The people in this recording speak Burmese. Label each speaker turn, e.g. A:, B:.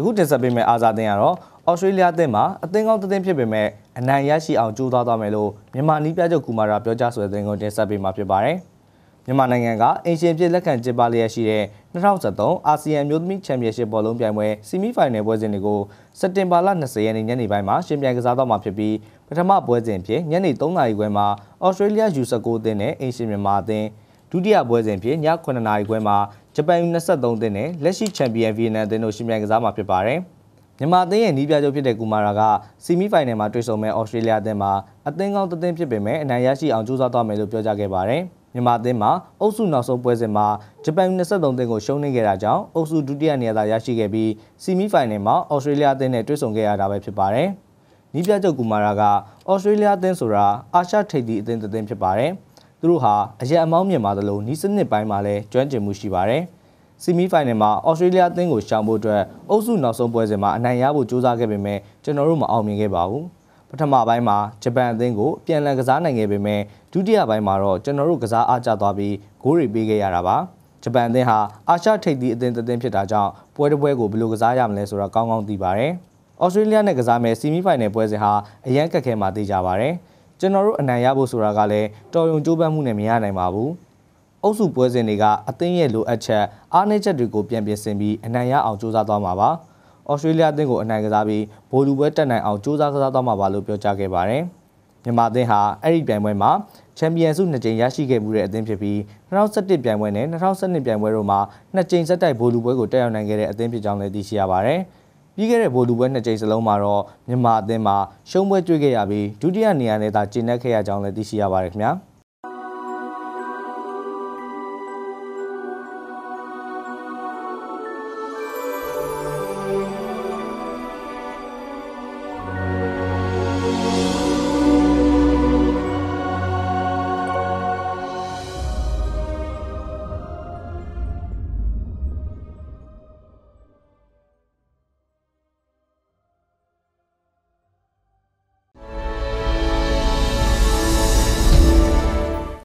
A: အခုတင်ဆက်ပေးမယ့်အားစားအသင်းကတော့ဩစတြေးလျအသင်းမှာအသင်းကောင်းတစ်သင်းဖြစ်ပေမဲ့အနိုင်ရရှိအောင်ကြိုးစားသွားမယ်လို့မြန်မာနီးပြချုပ်ကူမာရာပြောကြားဆိုတဲ့သတင်းကိုတင်ဆက်ပေးမှာဖြစ်ပါတယ်။မြန်မာနိုင်ငံကအင်ရှင်ဖြစ်လက်ခံကျင်းပလျက်ရှိတဲ့2013အာဆီယံမျိုးသမီးချန်ပီယံရှစ်ဘောလုံးပြိုင်ပွဲဆီမီဖိုင်နယ်ပွဲစဉ်တွေကိုစက်တင်ဘာလ20ရက်နေ့ညနေပိုင်းမှာရှင်ပြိုင်ကစားတော့မှာဖြစ်ပြီးပထမပွဲစဉ်ဖြစ်ညနေ3နာရီခွဲမှာဩစတြေးလျ U19 အသင်းနဲ့အင်ရှင်မြန်မာအသင်းဒုတိယပွဲစဉ်ဖြစ်ည9နာရီခွဲမှာဂျပန် U23 အသင်းနဲ့လက်ရှိချန်ပီယံဗီယက်နမ်အသင်းတို့ရှင်ပြိုင်ကစားမှာဖြစ်ပါတယ်။မြန်မာအသင်းရဲ့နီးပြချုပ်ဖြစ်တဲ့ကူမာရာကဆီမီဖိုင်နယ်မှာတွေ့ဆုံမဲ့ဩစတြေးလျအသင်းမှာအသင်းကောင်းတစ်သင်းဖြစ်ပေမဲ့အနိုင်ရရှိအောင်ကြိုးစားသွားမယ်လို့ပြောကြားခဲ့ပါတယ်။မြန်မာအသင်းမှာအုပ်စုနောက်ဆုံးပွဲစဉ်မှာဂျပန် U23 အသင်းကိုရှုံးနိမ့်ခဲ့တာကြောင့်အုပ်စုဒုတိယနေရာသာရရှိခဲ့ပြီးဆီမီဖိုင်နယ်မှာဩစတြေးလျအသင်းနဲ့တွေ့ဆုံခဲ့ရတာပဲဖြစ်ပါတယ်။နီးပြချုပ်ကူမာရာကဩစတြေးလျအသင်းဆိုတာအာရှထိပ်သီးအသင်းတစ်သင်းဖြစ်ပါတယ်။သူတို့ဟာအရက်အမောင်းမြင်ပါသလိုနီးစနစ်ပိုင်းမှာလည်းကျွမ်းကျင်မှုရှိပါတယ်။ဆီမီဖိုင်နယ်မှာဩစတြေးလျအသင်းကိုရှောင်ဖို့အတွက်အုပ်စုနောက်ဆုံးပွဲစဉ်မှာအနိုင်ရဖို့ကြိုးစားခဲ့ပေမဲ့ကျွန်တော်တို့မအောင်မြင်ခဲ့ပါဘူး။ပထမပိုင်းမှာဂျပန်အသင်းကိုပြန်လည်ကစားနိုင်ခဲ့ပေမဲ့ဒုတိယပိုင်းမှာတော့ကျွန်တော်တို့ကစားအားကျသွားပြီးဂိုးတွေပေးခဲ့ရတာပါ။ဂျပန်အသင်းဟာအာရှထိပ်သီးအသင်းတစ်သင်းဖြစ်တာကြောင့်ပွဲတစ်ပွဲကိုဘယ်လိုကစားရမလဲဆိုတာကောင်းကောင်းသိပါတယ်။ဩစတြေးလျနဲ့ကစားမဲ့ဆီမီဖိုင်နယ်ပွဲစဉ်ဟာအရန်ကက်ခဲမှသိကြပါတယ်။ကျွန်တော်တို့အနိုင်ရဖို့ဆိုတာကလည်းတော်ရုံကြိုးပမ်းမှုနဲ့မရနိုင်ပါဘူး။အုပ်စုပွဲစဉ်တွေကအသင်းရဲ့လိုအပ်ချက်အားနည်းချက်တွေကိုပြန်ပြင်ဆင်ပြီးအနိုင်ရအောင်ကြိုးစားသွားမှာပါ။ဩစတြေးလျအသင်းကိုအနိုင်ကစားပြီးဗိုလ်လူပွဲတက်နိုင်အောင်ကြိုးစားကစားသွားမှာပါလို့ပြောကြားခဲ့ပါတယ်။မြန်မာအသင်းဟာအဲ့ဒီပြိုင်ပွဲမှာချန်ပီယံဆု2ကြိမ်ရရှိခဲ့မှုတဲ့အသင်းဖြစ်ပြီး2011ပြိုင်ပွဲနဲ့2012ပြိုင်ပွဲတို့မှာ2ကြိမ်ဆက်တိုက်ဗိုလ်လူပွဲကိုတက်ရောက်နိုင်ခဲ့တဲ့အသင်းဖြစ်ကြောင်းလည်းသိရှိရပါတယ်။ပြီးခဲ့တဲ့ဗိုလ်လူပွဲ2ကြိမ်စလုံးမှာတော့မြန်မာအသင်းမှာရှုံးပွဲတွေ့ခဲ့ရပြီးဒုတိယနေရာနဲ့သာကျင်းပခဲ့ရကြောင်းလည်းသိရှိရပါတယ်ခင်ဗျာ။